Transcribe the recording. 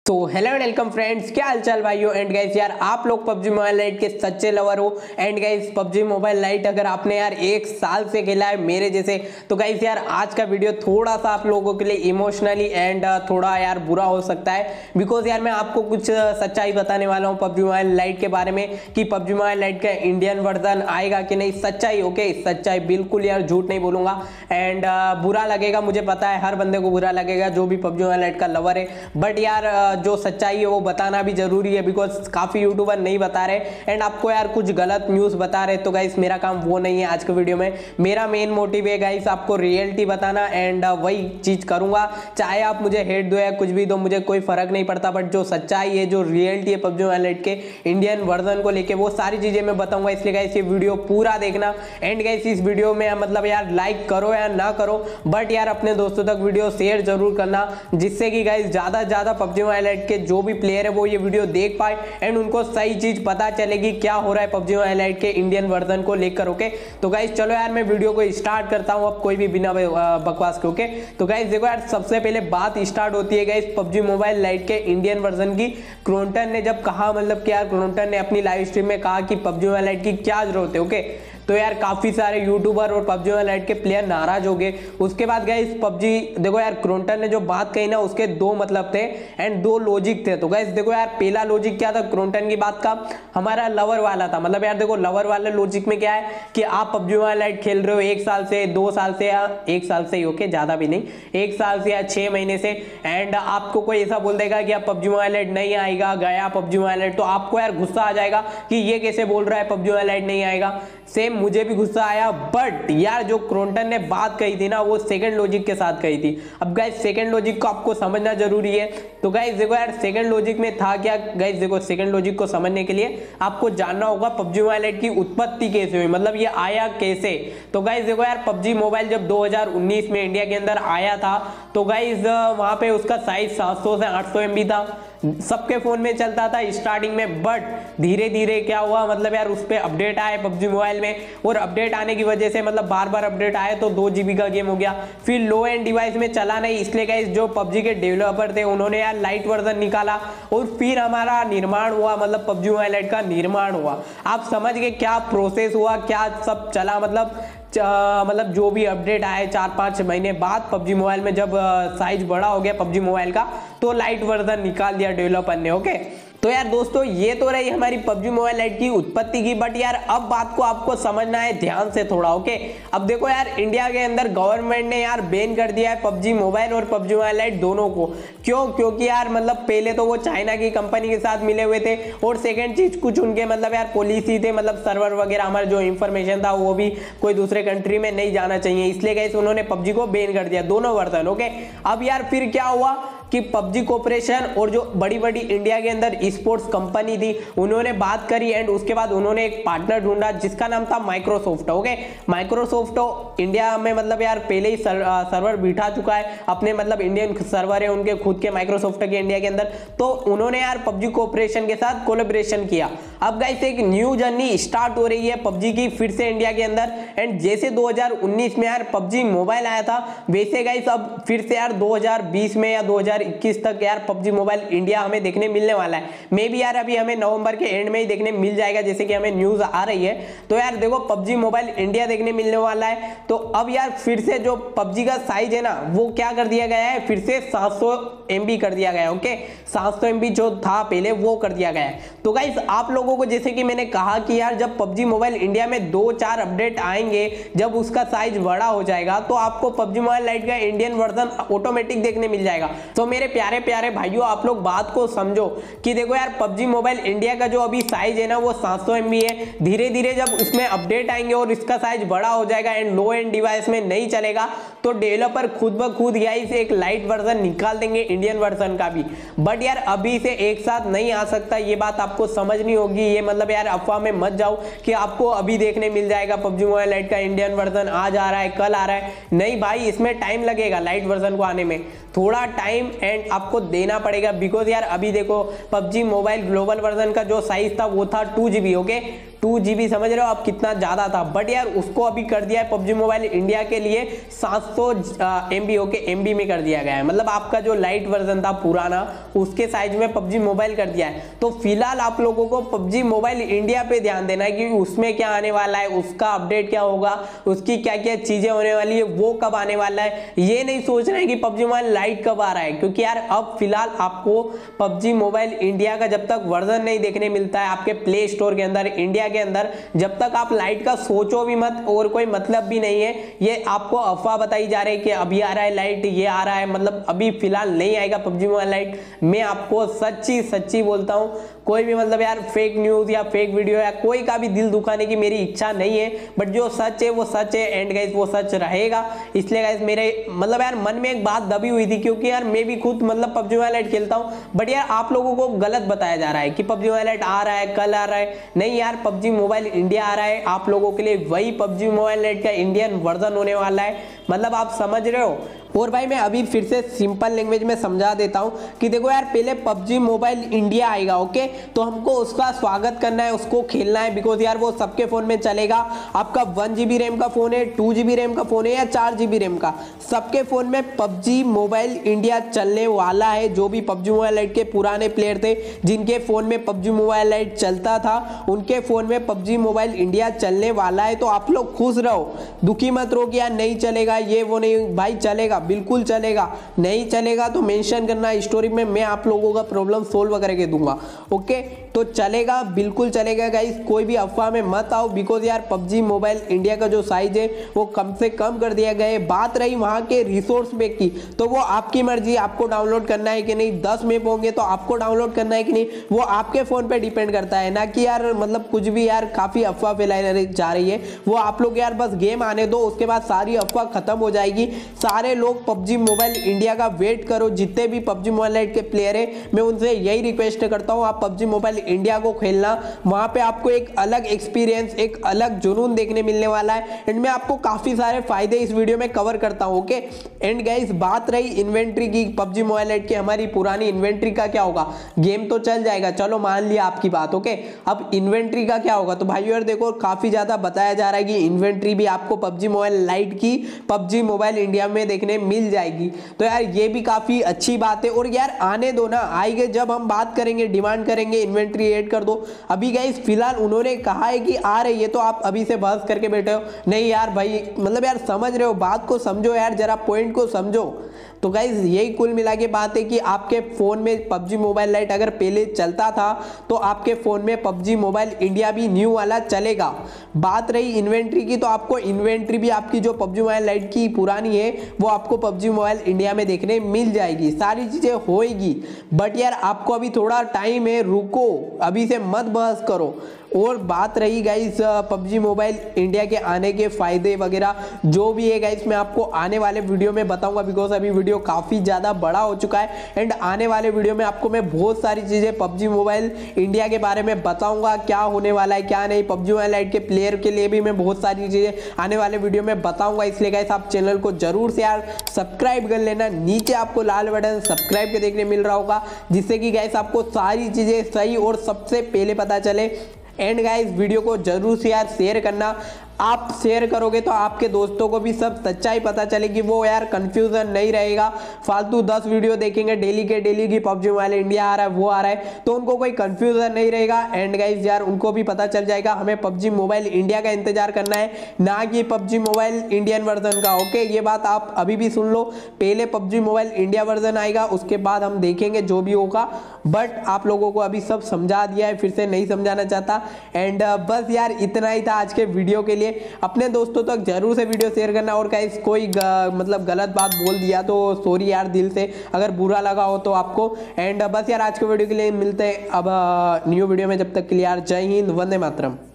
तो hello and welcome friends, क्या हालचाल भाइयों एंड गाइस। यार आप लोग पबजी मोबाइल लाइट के सच्चे लवर हो and guys PUBG mobile lite अगर आपने यार 1 साल से खेला है मेरे जैसे, तो गाइस यार आज का वीडियो थोड़ा सा आप लोगों के लिए इमोशनली एंड थोड़ा यार बुरा हो सकता है। बिकॉज यार मैं आपको कुछ सच्चाई बताने वाला हूँ पबजी मोबाइल लाइट के बारे में कि पबजी मोबाइल लाइट का इंडियन वर्जन आएगा कि नहीं। सच्चाई, ओके सच्चाई, बिल्कुल यार झूठ नहीं बोलूंगा। एंड बुरा लगेगा, मुझे पता है हर बंदे को बुरा लगेगा जो भी पबजी मोबाइल लाइट का लवर है, बट यार जो सच्चाई है वो बताना भी जरूरी है। बिकॉज काफी यूट्यूबर नहीं बता रहे एंड आपको यार कुछ गलत न्यूज बता रहे, तो गाइस मेरा काम वो नहीं है। आज के वीडियो में मेरा मेन मोटिव है गाइस आपको रियलिटी बताना एंड वही चीज करूंगा। चाहे आप मुझे हेट दो या कुछ भी दो, मुझे कोई फर्क नहीं पड़ता, बट जो सच्चाई है, जो रियलिटी है पबजी मोबाइल लाइट के इंडियन वर्जन को लेके, वो सारी चीजें मैं बताऊंगा। इसलिए गाइस ये वीडियो पूरा देखना एंड गाइस इस वीडियो में मतलब यार लाइक करो या ना करो, बट यार अपने दोस्तों तक वीडियो शेयर जरूर करना, जिससे कि गाइस ज्यादा से ज्यादा पबजी मोबाइल लाइट के जो भी प्लेयर है वो ये वीडियो देख पाए एंड उनको सही चीज पता चलेगी क्या हो रहा है पबजी मोबाइल लाइट के इंडियन वर्जन को लेकर। ओके तो गाइस चलो यार मैं वीडियो को स्टार्ट करता हूं अब कोई भी बिना बकवास के। ओके तो गाइस देखो यार सबसे पहले बात स्टार्ट होती है गाइस पबजी मोबाइल लाइट के इंडियन वर्जन की। क्रोनटन ने जब कहा, मतलब कि यार क्रोनटन ने अपनी लाइव स्ट्रीम में कहा कि पबजी मोबाइल लाइट की क्या जरूरत है। ओके तो यार काफी सारे यूट्यूबर और पबजी मोबाइल लाइट के प्लेयर नाराज हो गए। उसके बाद गाइस पबजी देखो यार क्रोनटन ने जो बात कही ना उसके दो मतलब थे एंड दो लॉजिक थे। तो गाइस देखो यार पहला लॉजिक क्या था क्रोनटन की बात का, हमारा लवर वाला था। मतलब यार देखो लवर वाले लॉजिक में क्या है कि आप पबजी मोबाइल लाइट खेल रहे हो 1 साल से 2 साल से या 1 साल से ही, ओके ज्यादा भी नहीं, 1 साल से या 6 महीने से, एंड आपको कोई ऐसा बोल देगा कि आप पबजी मोबाइल लाइट नहीं आएगा, गया पबजी मोबाइल लाइट, तो आपको यार गुस्सा आ जाएगा कि ये कैसे बोल रहा है पबजी मोबाइल लाइट नहीं आएगा। सेम मुझे भी गुस्सा आया, बट यार जो क्रोनटन ने बात कही थी ना वो सेकंड लॉजिक के साथ कही थी। अब गाइस सेकंड लॉजिक को आपको समझना जरूरी है। तो गाइस देखो यार सेकंड लॉजिक में था क्या, गाइस देखो सेकंड लॉजिक को समझने के लिए आपको जानना होगा पबजी मोबाइल लाइट की उत्पत्ति कैसे हुई, मतलब ये आया कैसे। तो गाइस देखो यार पबजी मोबाइल जब 2019 में इंडिया के अंदर आया था तो गाइस वहां पे उसका साइज 700 से 800 MB था, सबके फोन में चलता था स्टार्टिंग में, बट धीरे धीरे क्या हुआ, मतलब यार उस पर अपडेट आए पबजी मोबाइल में, और अपडेट आने की वजह से मतलब बार बार अपडेट आए तो 2 GB का गेम हो गया। फिर लो एंड डिवाइस में चला नहीं, इसलिए गाइस जो पबजी के डेवलपर थे उन्होंने यार लाइट वर्जन निकाला और फिर हमारा निर्माण हुआ, मतलब पबजी मोबाइल लाइट का निर्माण हुआ। आप समझ गए क्या प्रोसेस हुआ, क्या सब चला। मतलब जो भी अपडेट आए 4-5 महीने बाद पबजी मोबाइल में जब साइज बड़ा हो गया पबजी मोबाइल का, तो लाइट वर्जन निकाल दिया डेवलपर ने। ओके तो यार दोस्तों ये तो रही हमारी पबजी मोबाइल लाइट की उत्पत्ति की, बट यार अब बात को आपको समझना है ध्यान से थोड़ा। ओके अब देखो यार इंडिया के अंदर गवर्नमेंट ने यार बैन कर दिया है पबजी मोबाइल और पबजी मोबाइल लाइट दोनों को। क्यों? क्योंकि यार मतलब पहले तो वो चाइना की कंपनी के साथ मिले हुए थे, और सेकेंड चीज कुछ उनके मतलब यार पॉलिसी थे, मतलब सर्वर वगैरह हमारा जो इंफॉर्मेशन था वो भी कोई दूसरे कंट्री में नहीं जाना चाहिए, इसलिए गाइस उन्होंने पबजी को बैन कर दिया दोनों वर्जन। ओके अब यार फिर क्या हुआ कि पबजी कॉर्पोरेशन और जो बड़ी बड़ी इंडिया के अंदर स्पोर्ट्स कंपनी थी उन्होंने बात करी एंड उसके बाद उन्होंने एक पार्टनर ढूंढा जिसका नाम था माइक्रोसॉफ्ट। ओके माइक्रोसॉफ्ट इंडिया में मतलब यार पहले ही सर्वर बिठा चुका है अपने, मतलब इंडियन सर्वर है उनके खुद के माइक्रोसॉफ्ट के इंडिया के अंदर, तो उन्होंने यार पबजी कॉर्पोरेशन के साथ कोलैबोरेशन किया। अब गाइस एक न्यू जर्नी स्टार्ट हो रही है पबजी की फिर से इंडिया के अंदर, एंड जैसे 2019 में यार पबजी मोबाइल आया था वैसे गाइस अब फिर से यार 2020 में या 2021 तक यार पबजी मोबाइल इंडिया हमें देखने मिलने वाला है। मे बी यार अभी हमें नवंबर के एंड में ही देखने मिल जाएगा, जैसे कि हमें न्यूज आ रही है। तो यार देखो पबजी मोबाइल इंडिया देखने मिलने वाला है। तो अब यार फिर से जो पबजी का साइज है ना वो क्या कर दिया गया है, फिर से 700 MB कर दिया गया है। ओके 700 MB जो था पहले वो कर दिया गया है। तो गाइस आप लोगों को जैसे कि मैंने कहा कि यार जब पबजी मोबाइल इंडिया में 2-4 अपडेट आएंगे, जब उसका साइज बड़ा हो जाएगा तो आपको पबजी मोबाइल लाइट का इंडियन वर्जन ऑटोमेटिक देखने मिल जाएगा। तो मेरे प्यारे प्यारे भाइयों आप लोग बात को समझो कि देखो यार पबजी मोबाइल इंडिया का जो अभी साइज है ना वो 700 MB है। धीरे धीरे जब उसमें अपडेट आएंगे और इसका साइज बड़ा हो जाएगा एंड लो एंड डिवाइस में नहीं चलेगा, तो डेवलपर खुद ब खुद गाइस एक लाइट वर्जन निकाल देंगे इंडियन वर्जन का भी। बट यार अभी से एक साथ नहीं आ सकता, ये बात आपको समझनी होगी। ये मतलब यार अफवाह में मत जाओ कि आपको अभी देखने मिल जाएगा पबजी मोबाइल लाइट का इंडियन वर्जन, आज आ रहा है कल आ रहा है। नहीं भाई, इसमें टाइम लगेगा लाइट वर्जन को आने में, थोड़ा टाइम एंड आपको देना पड़ेगा। बिकॉज यार अभी देखो पबजी मोबाइल ग्लोबल वर्जन का जो साइज था वो था 2 GB। ओके 2 GB, समझ रहे हो आप कितना ज्यादा था, बट यार उसको अभी कर दिया है पबजी मोबाइल इंडिया के लिए 700 MB MB में कर दिया गया है। मतलब आपका जो लाइट वर्जन था पुराना उसके साइज में पबजी मोबाइल कर दिया है। तो फिलहाल आप लोगों को पबजी मोबाइल इंडिया पे ध्यान देना है कि उसमें क्या आने वाला है, उसका अपडेट क्या होगा, उसकी क्या क्या चीजें होने वाली है, वो कब आने वाला है। ये नहीं सोचना है कि पबजी मोबाइल लाइट कब आ रहा है, क्योंकि यार अब फिलहाल आपको पबजी मोबाइल इंडिया का जब तक वर्जन नहीं देखने मिलता है आपके प्ले स्टोर के अंदर इंडिया के अंदर, जब तक आप लाइट का सोचो भी मत, और कोई मतलब भी नहीं है। ये आपको अफवाह बताई जा रही है कि अभी आ रहा है लाइट, ये आ रहा है, मतलब अभी फिलहाल नहीं आएगा पबजी मोबाइल लाइट। मैं आपको सच्ची सच्ची बोलता हूं, कोई भी मतलब यार फेक न्यूज या फेक वीडियो या कोई का भी दिल दुखाने की मेरी इच्छा नहीं है, बट जो सच है वो सच है एंड गाइस वो सच रहेगा। इसलिए गाइस मेरे मतलब यार मन में एक बात दबी हुई थी, क्योंकि यार मैं भी खुद मतलब पबजी मोबाइल लाइट खेलता हूं, बट यार आप लोगों को गलत बताया जा रहा है कि पबजी मोबाइल लाइट आ रहा है, कल आ रहा है। नहीं यार, पबजी मोबाइल इंडिया आ रहा है आप लोगों के लिए, वही पबजी मोबाइल लाइट का इंडियन वर्जन होने वाला है। मतलब आप समझ रहे हो। और भाई मैं अभी फिर से सिंपल लैंग्वेज में समझा देता हूं कि देखो यार, पहले पबजी मोबाइल इंडिया आएगा, ओके, तो हमको उसका स्वागत करना है, उसको खेलना है, बिकॉज यार वो सबके फोन में चलेगा। आपका 1 GB रैम का फोन है, 2 GB रैम का फोन है या 4 GB रैम का, सबके फोन में पबजी मोबाइल इंडिया चलने वाला है। जो भी पबजी मोबाइल लाइट के पुराने प्लेयर थे जिनके फोन में पबजी मोबाइल लाइट चलता था, उनके फोन में पबजी मोबाइल इंडिया चलने वाला है। तो आप लोग खुश रहो, दुखी मत रहो कि यार नहीं चलेगा, ये वो नहीं, भाई चलेगा, बिल्कुल चलेगा। नहीं चलेगा तो मेंशन करना स्टोरी में, मैं आप लोगों का प्रॉब्लम सोल्व करके दूंगा, ओके। तो चलेगा, बिल्कुल चलेगा गाइस, कोई भी अफवाह में मत आओ, बिकॉज यार पबजी मोबाइल इंडिया का जो साइज है वो कम से कम कर दिया गया है। बात रही वहां के रिसोर्स पैक की, तो वो आपकी मर्जी, आपको डाउनलोड करना है कि नहीं। 10 मैप होंगे तो आपको डाउनलोड करना है कि नहीं, वो आपके फोन पे डिपेंड करता है, ना कि यार मतलब कुछ भी यार काफी अफवाह फैलाई जा रही है। वो आप लोग यार बस गेम आने दो, उसके बाद सारी अफवाह खत्म हो जाएगी। सारे लोग पबजी मोबाइल इंडिया का वेट करो, जितने भी पबजी मोबाइल लाइट के प्लेयर है मैं उनसे यही रिक्वेस्ट करता हूं, आप पबजी मोबाइल इंडिया को खेलना। वहां पे आपको एक अलग एक्सपीरियंस, एक अलग जुनून देखने मिलने वाला है, एंड मैं आपको काफी सारे फायदे इस वीडियो में कवर करता हूं, ओके। एंड गाइस बात रही इन्वेंट्री की, पबजी मोबाइल लाइट की हमारी पुरानी इन्वेंट्री का क्या होगा। गेम तो चल जाएगा, चलो मान लिया आपकी बात, ओके। अब इन्वेंट्री का क्या होगा, तो भाइयों यार देखो काफी ज्यादा बताया जा रहा है कि इन्वेंट्री भी आपको पबजी मोबाइल लाइट की पबजी मोबाइल इंडिया में देखने मिल जाएगी। तो यार ये भी काफी अच्छी बात है, और यार आने दो ना, आएंगे जब हम बात करेंगे, डिमांड करेंगे इन्वेंट्री ऐड कर दो। अभी गाइस फिलहाल उन्होंने कहा है कि आ रही है, तो आप अभी से बहस करके बैठे हो। नहीं यार भाई, मतलब यार समझ रहे हो, बात को समझो यार, जरा पॉइंट को समझो। तो गाइस यही कुल मिला के बात है कि आपके फोन में पबजी मोबाइल लाइट अगर पहले चलता था तो आपके फोन में पबजी मोबाइल इंडिया भी न्यू वाला चलेगा। बात रही इन्वेंट्री की, तो आपको इन्वेंट्री भी आपकी जो पबजी मोबाइल लाइट की पुरानी है वो आपको पबजी मोबाइल इंडिया में देखने मिल जाएगी, सारी चीजें होएगी। बट यार आपको अभी थोड़ा टाइम है, रुको, अभी से मत बहस करो। और बात रही गाइस पबजी मोबाइल इंडिया के आने के फायदे वगैरह जो भी है गाइस, मैं आपको आने वाले वीडियो में बताऊंगा, बिकॉज अभी वीडियो काफी ज्यादा बड़ा हो चुका है। एंड आने वाले वीडियो में आपको मैं बहुत सारी चीजें पबजी मोबाइल इंडिया के बारे में बताऊंगा, क्या होने वाला है क्या नहीं। पबजी मोबाइल लाइट के प्लेयर के लिए भी मैं बहुत सारी चीजें आने वाले वीडियो में बताऊंगा। इसलिए गाइस आप चैनल को जरूर से यार सब्सक्राइब कर लेना, नीचे आपको लाल बटन सब्सक्राइब के देखने मिल रहा होगा, जिससे कि गाइस आपको सारी चीजें सही और सबसे पहले पता चले। एंड गाइस वीडियो को जरूर से यार शेयर करना, आप शेयर करोगे तो आपके दोस्तों को भी सब सच्चाई पता चलेगी, वो यार कंफ्यूजन नहीं रहेगा। फालतू 10 वीडियो देखेंगे डेली के डेली की पबजी मोबाइल इंडिया आ रहा है, वो आ रहा है, तो उनको कोई कंफ्यूजन नहीं रहेगा। एंड गाइस यार उनको भी पता चल जाएगा हमें पबजी मोबाइल इंडिया का इंतजार करना है, ना कि पबजी मोबाइल इंडियन वर्जन का, ओके। ये बात आप अभी भी सुन लो, पहले पबजी मोबाइल इंडिया वर्जन आएगा, उसके बाद हम देखेंगे जो भी होगा। बट आप लोगों को अभी सब समझा दिया है, फिर से नहीं समझाना चाहता। एंड बस यार इतना ही था आज के वीडियो के लिए। अपने दोस्तों तक जरूर से वीडियो शेयर करना, और गाइस कोई मतलब गलत बात बोल दिया तो सॉरी यार दिल से, अगर बुरा लगा हो तो आपको। एंड बस यार आज के वीडियो के लिए मिलते हैं अब न्यू वीडियो में, जब तक के लिए यार जय हिंद, वंदे मातरम।